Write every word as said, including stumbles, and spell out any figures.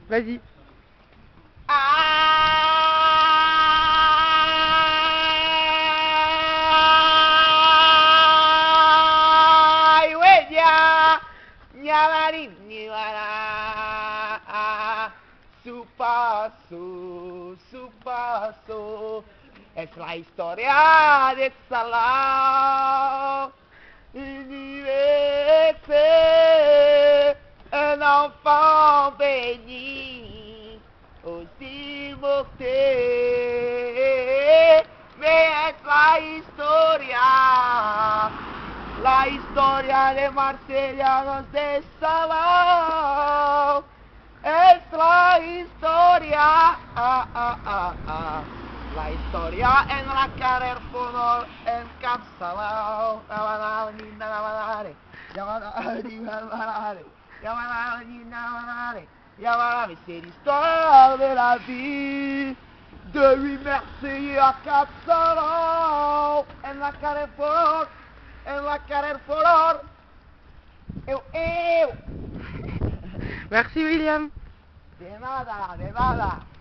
Vas-y. Ay, huella, ñalari, ñala, su paso, su paso, es la historia de Salah. Il était un enfant béni, aussi mortel, mais es la historia, la historia de Marcelianos de Salah, es la historia, ah, ah, ah, ah. La historia en la carrera fonor en Capsalao. Yamanani namanare. Yamanani namanare. Yamanani namanare. Yamanani, c'est l'histoire de la vie de huit Marseillais à Capsalao. En la carrera fonor. En la carrera fonor. Eu, eu. Merci William. De nada, de nada.